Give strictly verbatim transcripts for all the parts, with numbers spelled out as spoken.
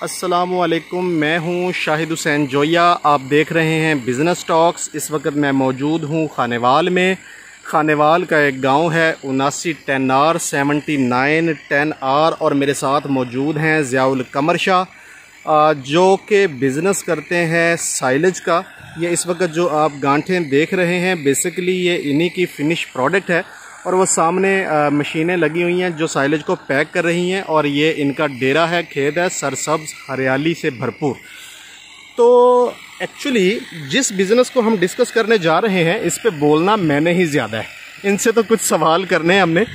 अस्सलामुअलैकुम, मैं हूं शाहिद हुसैन जोया। आप देख रहे हैं बिज़नेस टॉक्स। इस वक्त मैं मौजूद हूं खानेवाल में। खानेवाल का एक गांव है उनासी ten R seventy nine ten R और मेरे साथ मौजूद हैं ज़ियाउल कमर शाह जो कि बिज़नेस करते हैं साइलेज का। ये इस वक्त जो आप गांठें देख रहे हैं बेसिकली ये इन्हीं की फिनिश प्रोडक्ट है और वो सामने मशीनें लगी हुई हैं जो साइलेज को पैक कर रही हैं और ये इनका डेरा है, खेत है, सरसब्ज हरियाली से भरपूर। तो एक्चुअली जिस बिज़नेस को हम डिस्कस करने जा रहे हैं इस पे बोलना मैंने ही ज़्यादा है, इनसे तो कुछ सवाल करने हैं हमने।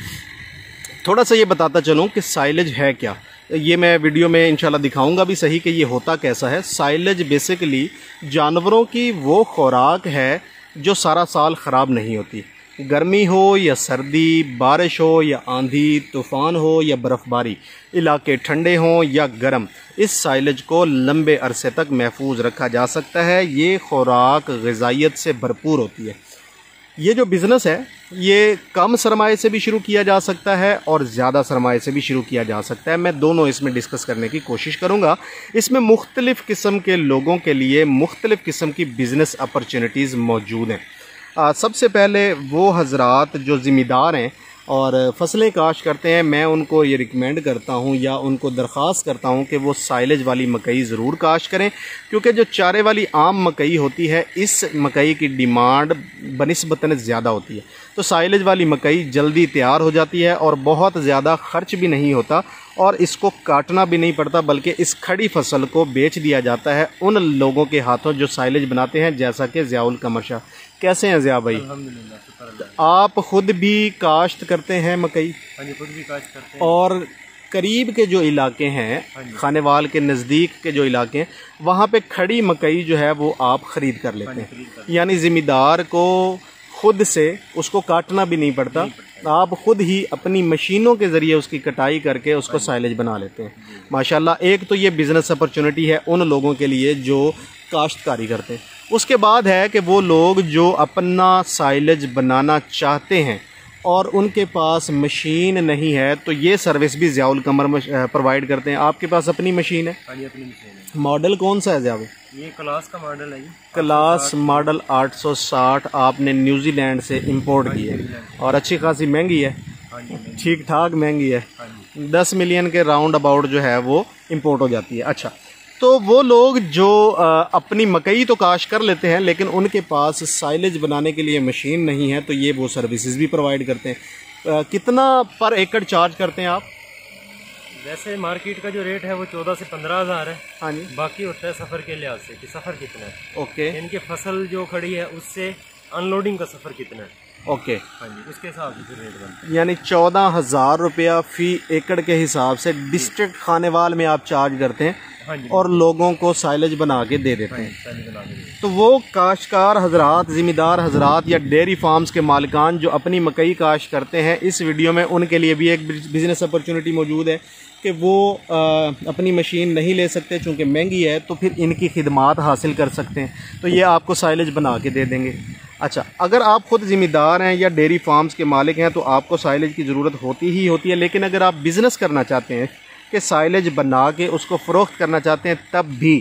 थोड़ा सा ये बताता चलूँ कि साइलेज है क्या। ये मैं वीडियो में इंशाल्लाह दिखाऊंगा भी सही कि ये होता कैसा है। साइलेज बेसिकली जानवरों की वो खुराक है जो सारा साल ख़राब नहीं होती। गर्मी हो या सर्दी, बारिश हो या आंधी तूफ़ान हो या बर्फ़बारी, इलाके ठंडे हों या गर्म, इस साइलेज को लंबे अरसे तक महफूज रखा जा सकता है। ये खुराक ग़िज़ाइयत से भरपूर होती है। ये जो बिज़नेस है ये कम सरमाए से भी शुरू किया जा सकता है और ज़्यादा सरमाए से भी शुरू किया जा सकता है। मैं दोनों इसमें डिस्कस करने की कोशिश करूँगा। इसमें मुख्तलिफ़ किस्म के लोगों के लिए मुख्तलिफ़ किस्म की बिज़नेस अपॉर्चुनिटीज़ मौजूद हैं। आ, सबसे पहले वो हजरात जो ज़िम्मेदार हैं और फसलें काश्त करते हैं, मैं उनको ये रिकमेंड करता हूँ या उनको दरख्वास्त करता हूँ कि वो साइलेज वाली मकई ज़रूर काश्त करें, क्योंकि जो चारे वाली आम मकई होती है इस मकई की डिमांड बनिस्बतन ज़्यादा होती है। तो साइलेज वाली मकई जल्दी तैयार हो जाती है और बहुत ज़्यादा ख़र्च भी नहीं होता और इसको काटना भी नहीं पड़ता, बल्कि इस खड़ी फसल को बेच दिया जाता है उन लोगों के हाथों जो साइलेज बनाते हैं, जैसा कि ज़ियाउल कमर शाह। कैसे हैं ज़िया भाई? अल्हम्दुलिल्लाह। आप खुद भी काश्त करते हैं मकई? हाँ जी, खुद भी काश्त करते हैं। और करीब के जो इलाके हैं, खानेवाल के नज़दीक के जो इलाके हैं, वहाँ पे खड़ी मकई जो है वो आप ख़रीद कर लेते हैं, यानी ज़िम्मेदार को खुद से उसको काटना भी नहीं पड़ता, आप खुद ही अपनी मशीनों के ज़रिए उसकी कटाई करके उसको साइलेज बना लेते हैं। माशाल्लाह, एक तो ये बिज़नेस अपॉर्चुनिटी है उन लोगों के लिए जो काश्तकारी करते हैं। उसके बाद है कि वो लोग जो अपना साइलेज बनाना चाहते हैं और उनके पास मशीन नहीं है, तो ये सर्विस भी ज़ियाउल कमर प्रोवाइड करते हैं। आपके पास अपनी मशीन है? हाँ जी, अपनी मशीन है। मॉडल कौन सा है ज़िया? ये क्लास का मॉडल है। क्लास मॉडल आठ सौ साठ आपने न्यूजीलैंड से इंपोर्ट की है और अच्छी खासी महंगी है, ठीक ठाक महंगी है। दस मिलियन के राउंड अबाउट जो है वो इंपोर्ट हो जाती है। अच्छा, तो वो लोग जो आ, अपनी मकई तो काश्त कर लेते हैं लेकिन उनके पास साइलेज बनाने के लिए मशीन नहीं है, तो ये वो सर्विसेज भी प्रोवाइड करते हैं। आ, कितना पर एकड़ चार्ज करते हैं आप? वैसे मार्केट का जो रेट है वो चौदह से पंद्रह हज़ार है। हाँ जी। बाकी होता है सफ़र के लिहाज से कि सफ़र कितना है। ओके। इनके फसल जो खड़ी है उससे अनलोडिंग का सफ़र कितना है। ओके। हाँ जी, उसके हिसाब से फिर रेट बनता है। यानी चौदह हज़ार रुपया फ़ी एकड़ के हिसाब से डिस्ट्रिक्ट खानेवाल में आप चार्ज करते हैं। हाँ जी। और लोगों को साइलेज बना के दे देते हैं। हाँ जी, बना के दे। तो वो काश्तकार हजरात, ज़िम्मेदार हजरात या डेयरी फार्म्स के मालिकान जो अपनी मकई काश्त करते हैं, इस वीडियो में उनके लिए भी एक बिज़नेस अपॉर्चुनिटी मौजूद है कि वो आ, अपनी मशीन नहीं ले सकते चूँकि महंगी है, तो फिर इनकी खिदमात हासिल कर सकते हैं, तो ये आपको साइलेज बना के दे देंगे। अच्छा, अगर आप खुद ज़िम्मेदार हैं या डेयरी फार्म्स के मालिक हैं तो आपको साइलेज की ज़रूरत होती ही होती है, लेकिन अगर आप बिज़नेस करना चाहते हैं कि साइलेज बना के उसको फ़रोख्त करना चाहते हैं, तब भी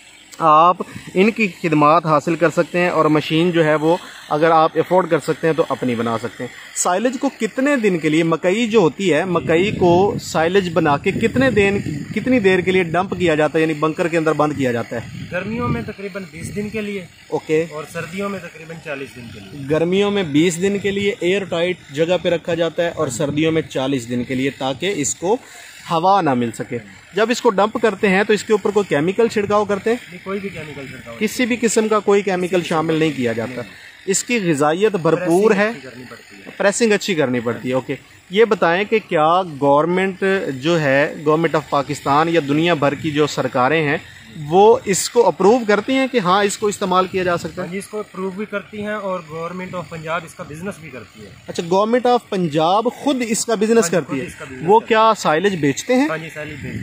आप इनकी खिदमात हासिल कर सकते हैं और मशीन जो है वो अगर आप अफोर्ड कर सकते हैं तो अपनी बना सकते हैं। साइलेज को कितने दिन के लिए, मकई जो होती है, मकई को साइलेज बना के कितने दिन कितनी देर के लिए डंप किया जाता है, यानी बंकर के अंदर बंद किया जाता है? गर्मियों में तकरीबन बीस दिन के लिए। ओके। और सर्दियों में तकरीबन चालीस दिन के लिए। गर्मियों में बीस दिन के लिए एयर टाइट जगह पे रखा जाता है और सर्दियों में चालीस दिन के लिए, ताकि इसको हवा ना मिल सके। जब इसको डंप करते हैं तो इसके ऊपर कोई केमिकल छिड़काव करते हैं? नहीं, कोई भी केमिकल छिड़काव, किसी भी किस्म का कोई केमिकल शामिल नहीं किया जाता। इसकी ग़िज़ाइयत भरपूर है, प्रेसिंग अच्छी करनी पड़ती है। ओके, ये बताएं कि क्या गवर्नमेंट जो है, गवर्नमेंट ऑफ पाकिस्तान या दुनिया भर की जो सरकारें हैं वो इसको अप्रूव करती हैं कि हाँ इसको इस्तेमाल किया जा सकता है? हाँ जी, इसको अप्रूव भी करती हैं और गवर्नमेंट ऑफ पंजाब इसका बिजनेस भी करती है। अच्छा, गवर्नमेंट ऑफ पंजाब खुद इसका बिजनेस करती है? वो क्या साइलेज बेचते हैं? हाँ जी, साइलेज बेचते हैं।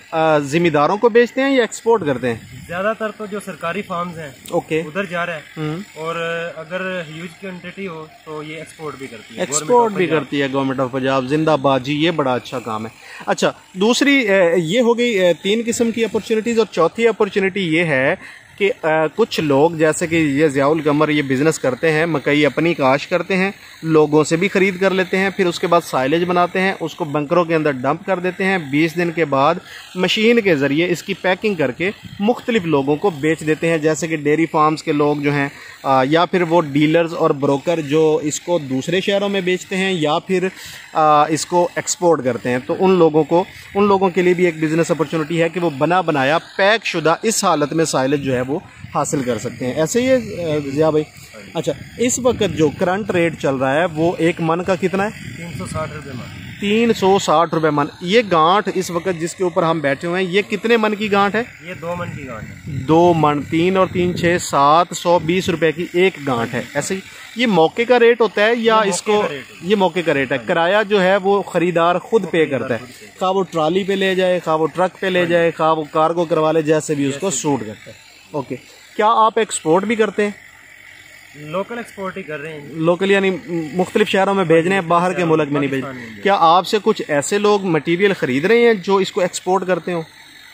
जिम्मेदारों को बेचते हैं या एक्सपोर्ट करते हैं? ज्यादातर तो जो सरकारी फार्म्स हैं ओके उधर जा रहा है, और अगर ह्यूज क्वांटिटी हो तो ये एक्सपोर्ट भी करती है। एक्सपोर्ट भी करती है गवर्नमेंट ऑफ पंजाब, जिंदाबाद जी, ये बड़ा अच्छा काम है। अच्छा, दूसरी ये हो गई तीन किस्म की अपॉर्चुनिटीज़, और चौथी अपॉर्चुनिटी ये है कि आ, कुछ लोग जैसे कि ये ज़ियाउल कमर ये बिज़नेस करते हैं, मकई अपनी काश करते हैं, लोगों से भी ख़रीद कर लेते हैं, फिर उसके बाद साइलेज बनाते हैं, उसको बंकरों के अंदर डंप कर देते हैं, बीस दिन के बाद मशीन के ज़रिए इसकी पैकिंग करके मुख्तलिफ लोगों को बेच देते हैं, जैसे कि डेयरी फार्म्स के लोग जो हैं, आ, या फिर वो डीलर्स और ब्रोकर जो इसको दूसरे शहरों में बेचते हैं या फिर आ, इसको एक्सपोर्ट करते हैं। तो उन लोगों को उन लोगों के लिए भी एक बिज़नेस अपॉर्चुनिटी है कि वो बना बनाया पैक शुदा इस हालत में साइलेज जो है वो हासिल कर सकते हैं। ऐसे ही है ज़िया भाई? अच्छा, इस वक्त जो करंट रेट चल रहा है वो एक मन का कितना है? तीन सौ साठ रुपये मन। तीन सौ साठ रुपये मन। ये गांठ इस वक्त जिसके ऊपर हम बैठे हुए हैं, ये कितने मन की गांठ है? ये दो मन की गांठ है। दो मन, तीन और तीन छः सात सौ बीस रुपए की एक गांठ है। ऐसे ही ये मौके का रेट होता है या ये इसको ये मौके का रेट है? किराया जो है वो खरीदार खुद पे करता है, खा वो ट्राली पे ले जाए, खा वो ट्रक पे ले जाए, खा वो कार्गो करवा ले, जैसे भी उसको सूट करता है। ओके, क्या आप एक्सपोर्ट भी करते हैं? लोकल एक्सपोर्ट ही कर रहे हैं। लोकल यानी मुख्तलिफ शहरों में भेज रहे हैं, बाहर के मुल्क में नहीं भेज रहे। क्या आपसे कुछ ऐसे लोग मटेरियल खरीद रहे हैं जो इसको एक्सपोर्ट करते हो?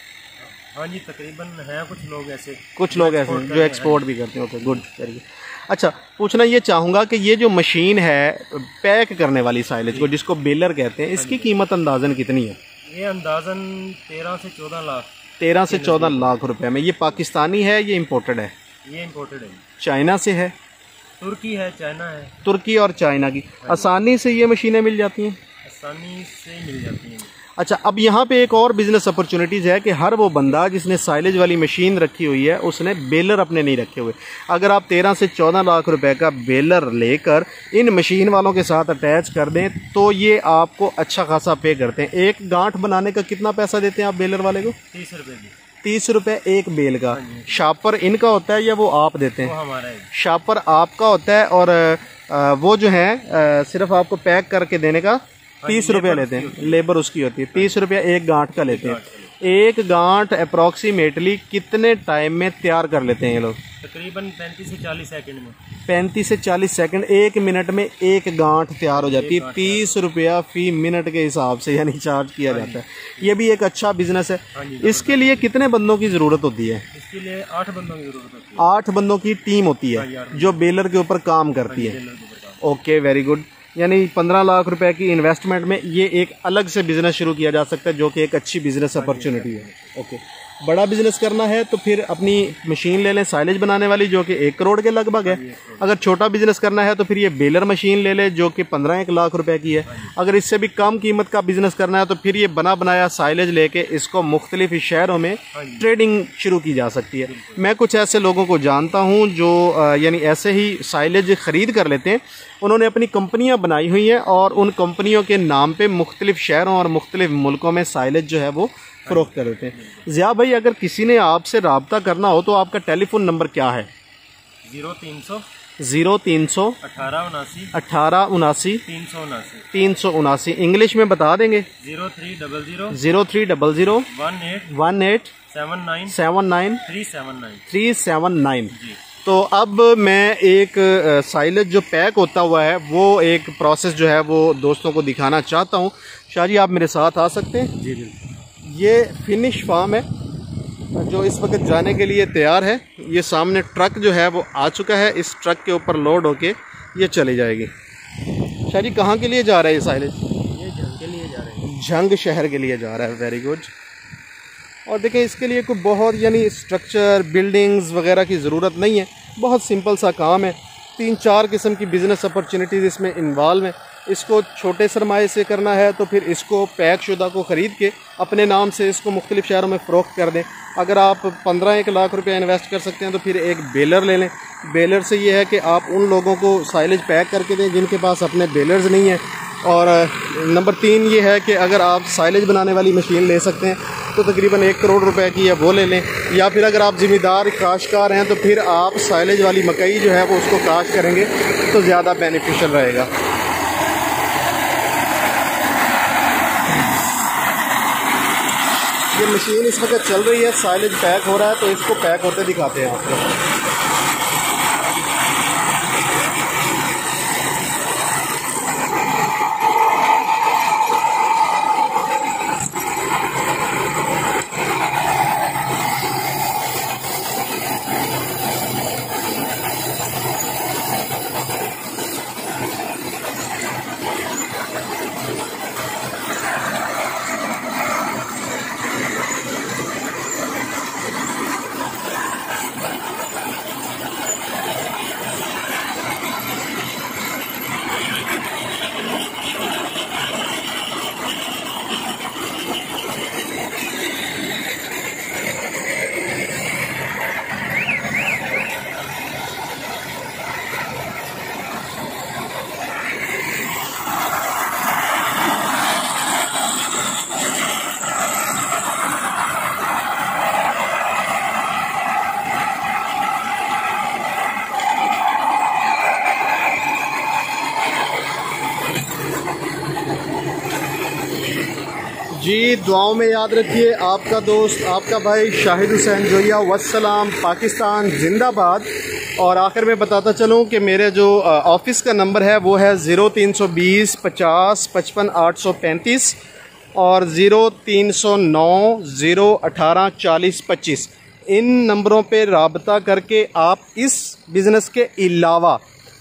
हाँ जी, तकरीबन हैं कुछ लोग ऐसे कुछ लोग ऐसे जो एक्सपोर्ट भी करते हैं। ओके, गुड, करिए। अच्छा, पूछना ये चाहूँगा कि ये जो मशीन है पैक करने वाली साइलेज को, जिसको बेलर कहते हैं, इसकी कीमत अंदाजन कितनी है? ये अंदाजन तेरह से चौदह लाख तेरह से चौदह लाख रुपए में। ये पाकिस्तानी है, ये इम्पोर्टेड है? ये इम्पोर्टेड है। चाइना से है? तुर्की है, चाइना है। तुर्की और चाइना की। आसानी से ये मशीनें मिल जाती हैं? आसानी से मिल जाती हैं। अच्छा, अब यहाँ पे एक और बिजनेस अपॉर्चुनिटीज़ है कि हर वो बंदा जिसने साइलेज वाली मशीन रखी हुई है उसने बेलर अपने नहीं रखे हुए। अगर आप तेरह से चौदह लाख रुपए का बेलर लेकर इन मशीन वालों के साथ अटैच कर दें तो ये आपको अच्छा खासा पे करते हैं। एक गांठ बनाने का कितना पैसा देते हैं आप बेलर वाले को? तीस रुपये की। तीस रुपए एक बेल का। शापर इनका होता है या वो आप देते हैं? वो हमारा है। शापर आपका होता है, और आ, वो जो है आ, सिर्फ आपको पैक करके देने का तीस रुपया लेते हैं, लेबर उसकी होती है। तीस रुपया एक गांठ का लेते हैं। एक गांठ अप्रॉक्सीमेटली कितने टाइम में तैयार कर लेते हैं ये लोग? तकरीबन पैंतीस से चालीस सेकंड में। पैंतीस से चालीस सेकंड, एक मिनट में एक गांठ तैयार हो जाती है। तीस रुपया फी मिनट के हिसाब से यानी चार्ज किया जाता है। ये भी एक अच्छा बिजनेस है। इसके लिए कितने बंदों की जरूरत होती है? इसके लिए आठ बंदों की जरूरत होती है। आठ बंदों की टीम होती है जो बेलर के ऊपर काम करती है। Okay, very good. यानी पंद्रह लाख रुपए की इन्वेस्टमेंट में ये एक अलग से बिजनेस शुरू किया जा सकता है, जो कि एक अच्छी बिजनेस अपॉर्चुनिटी है। ओके, बड़ा बिजनेस करना है तो फिर अपनी मशीन ले लें साइलेज बनाने वाली, जो कि एक करोड़ के लगभग है। अगर छोटा बिजनेस करना है तो फिर ये बेलर मशीन ले लें जो कि पंद्रह एक लाख रुपए की है। अगर इससे भी कम कीमत का बिजनेस करना है तो फिर ये बना बनाया साइलेज लेके इसको मुख्तलिफ शहरों में ट्रेडिंग शुरू की जा सकती है। मैं कुछ ऐसे लोगों को जानता हूँ जो यानी ऐसे ही साइलेज खरीद कर लेते हैं। उन्होंने अपनी कंपनियां बनाई हुई हैं और उन कंपनियों के नाम पे मुख्तलिफ शहरों और मुख्तलिफ मुल्कों में साइलेज जो है वो फरोख्त कर देते हैं। ज़िया भाई, अगर किसी ने आपसे रब्ता करना हो तो आपका टेलीफोन नंबर क्या है? जीरो तीन सौ जीरो तीन सौ अठारह उनासी अठारह उनासी तीन सौ उनासी तीन सौ उनासी। इंग्लिश में बता देंगे? Zero three double zero zero three double zero one eight one eight seven nine seven nine three seven nine three seven nine. तो अब मैं एक साइलेज जो पैक होता हुआ है वो एक प्रोसेस जो है वो दोस्तों को दिखाना चाहता हूँ। शाह जी, आप मेरे साथ आ सकते हैं? जी बिल्कुल। ये फिनिश फार्म है जो इस वक्त जाने के लिए तैयार है। ये सामने ट्रक जो है वो आ चुका है, इस ट्रक के ऊपर लोड होके ये चली जाएगी। शाह जी, कहाँ के लिए जा रहा है ये साइलेज? ये जंग के लिए जा रहे हैं। जंग शहर के लिए जा रहा है। Very good. और देखें, इसके लिए कोई बहुत यानी स्ट्रक्चर बिल्डिंग्स वगैरह की ज़रूरत नहीं है, बहुत सिंपल सा काम है। तीन चार किस्म की बिज़नेस अपॉर्चुनिटीज़ इसमें इन्वॉल्व हैं। इसको छोटे सरमाए से करना है तो फिर इसको पैक शुदा को ख़रीद के अपने नाम से इसको मुख्तलिफ शहरों में फ़रोख्त कर दें। अगर आप पंद्रह एक लाख रुपया इन्वेस्ट कर सकते हैं तो फिर एक बेलर ले लें। बेलर से ये है कि आप उन लोगों को साइलेज पैक करके दें जिनके पास अपने बेलर्स नहीं हैं। और नंबर तीन ये है कि अगर आप साइलेज बनाने वाली मशीन ले सकते हैं तो तकरीबन एक करोड़ रुपए की है वो ले लें। या फिर अगर आप ज़िम्मेदार काश्तकार हैं तो फिर आप साइलेज वाली मकई जो है वो उसको काश्त करेंगे तो ज़्यादा बेनिफिशियल रहेगा। ये ये मशीन इस वक्त चल रही है, साइलेज पैक हो रहा है, तो इसको पैक होते दिखाते हैं आपको। जी दुआओं में याद रखिए, आपका दोस्त आपका भाई शाहिद हुसैन जोया। वस्सलाम, पाकिस्तान जिंदाबाद। और आखिर में बताता चलूँ कि मेरे जो ऑफिस का नंबर है वो है ज़ीरो तीन सौ बीस पचास पचपन आठ सौ पैंतीस और ज़ीरो तीन सौ नौ ज़ीरो अठारह चालीस पच्चीस। इन नंबरों पे राबता करके आप इस बिज़नेस के अलावा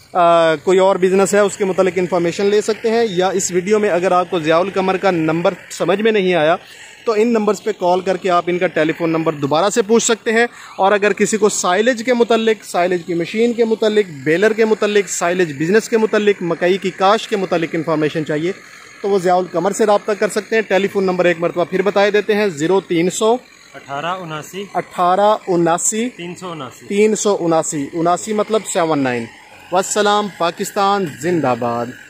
आ, कोई और बिज़नेस है उसके मुतालिक इन्फॉर्मेशन ले सकते हैं। या इस वीडियो में अगर आपको ज़ियाउल कमर का नंबर समझ में नहीं आया तो इन नंबर्स पे कॉल करके आप इनका टेलीफोन नंबर दोबारा से पूछ सकते हैं। और अगर किसी को साइलेज के मुतालिक, साइलेज की मशीन के मुतालिक, बेलर के मुतालिक, साइलेज बिज़नेस के मुतालिक, मकई की काश के मुतालिक इन्फॉर्मेशन चाहिए तो वो ज़ियाउल कमर से रब्ता कर सकते हैं। टेलीफोन नंबर एक मरतबा फिर बताए देते हैं, ज़ीरो तीन सौ अठारह उनासी अठारह उनासी तीन सौ उनासी तीन सौ उनासी उनासी मतलब सेवन नाइन। वस्सलाम, पाकिस्तान जिंदाबाद।